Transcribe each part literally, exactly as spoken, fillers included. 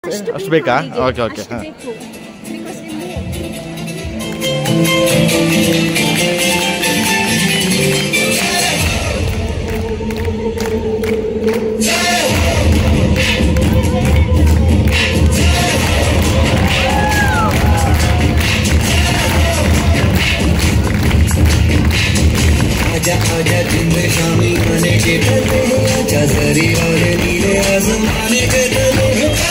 ಅಷ್ಟು ಬೇಕಾ? Okay okay ಹಾಂ. आजा आजा दिन शामी आने के तले, आजा जरी और नीले आसमाने के तले।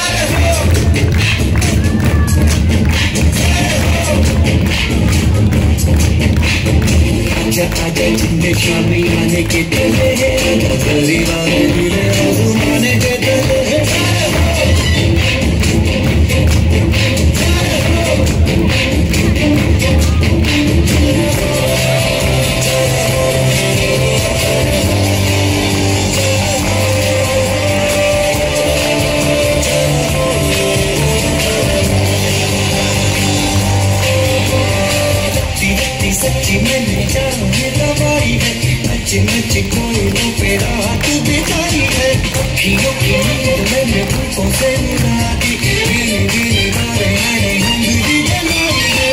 आजा आजा दिन शामी आने के तले, आजा जरी और नीले आसमाने के तले। सच्ची मैंने जाने दवाई है, नच नच कोयलों पे रात बिताई है। अखियों की नींद मैंने फूकों से मिला दी, धीरे धीरे गाने मैंने जिंदगी जलाई है।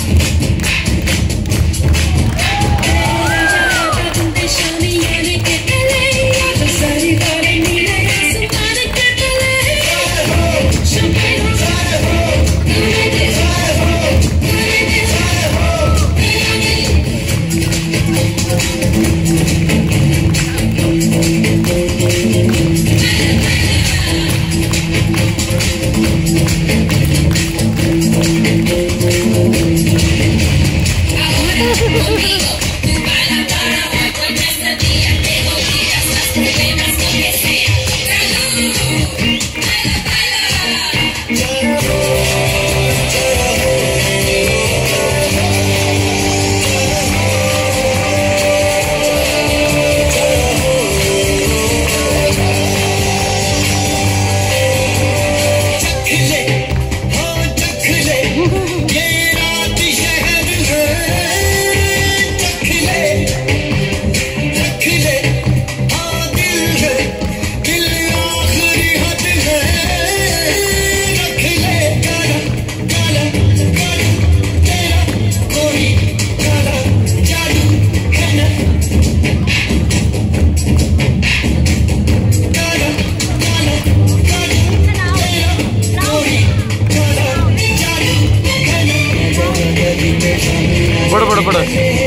बड़ बड़ बड़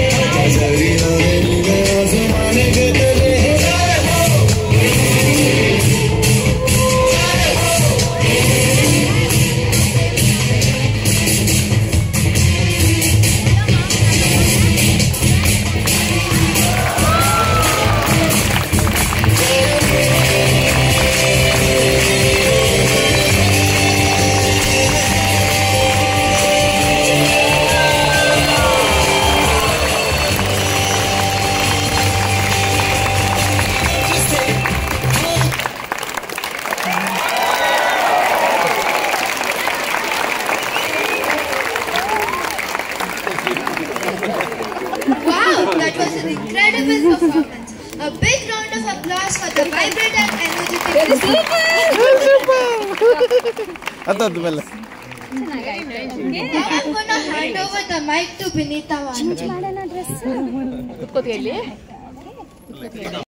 Wow, that was an incredible performance. A big round of applause for the vibrant and energetic. ಅದು ಮೇಲೆ Now I'm gonna hand over the mic to Vinita Van.